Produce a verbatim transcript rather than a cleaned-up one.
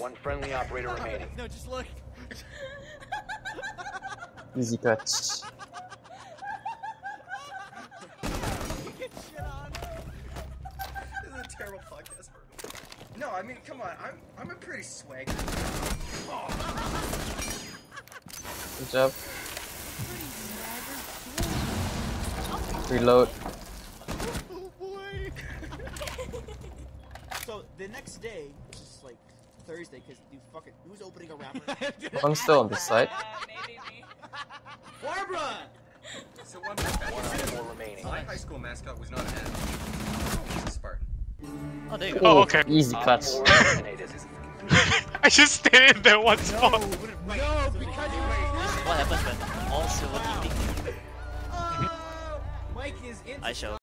One friendly operator remaining. No, just look. Easy cuts. Get shit on. This is a terrible podcast. No, I mean, come on. I'm I'm a pretty swagger. Good job. Reload. Oh boy. So the next day, which is like Thursday, because you fucking who's opening a rapper? I'm still on this side. Uh, maybe me. Barbara. So one more back. One more remaining. My high school mascot was not an animal. It was a Spartan. Oh, there you go. Oh, okay. Easy Op cuts. four eliminated. I just stayed in there one spot. No, because you What happens when all silver eating? Oh, Mike is in. I shall.